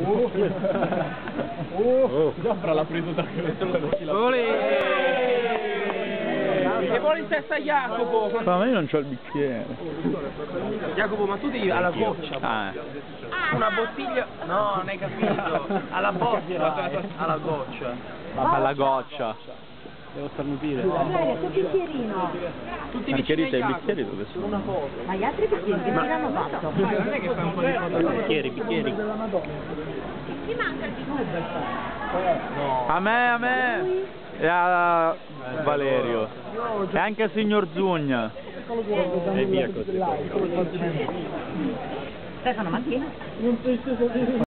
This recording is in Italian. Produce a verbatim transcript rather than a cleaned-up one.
Oh, Giaffra l'ha preso da quello. Che vuole in testa Jacopo? Ma io non c'ho il bicchiere. Jacopo, ma tu devi alla goccia. Ah, Una bottiglia. No, non hai capito. Alla boccia. Alla goccia. alla goccia. Devo starnutire. Dai, il tuo bicchierino. Tutti Margherita, i vicini a bicchieri dove sono? Ma gli altri bicchieri che l'hanno fatto? Jacopo. Non è che fai un po' di foto. Bicchieri, bicchieri. Ti manca il bicchiere. A me, a me. E a Valerio. E anche al signor Zugna. E via così. Stefano, ma chi?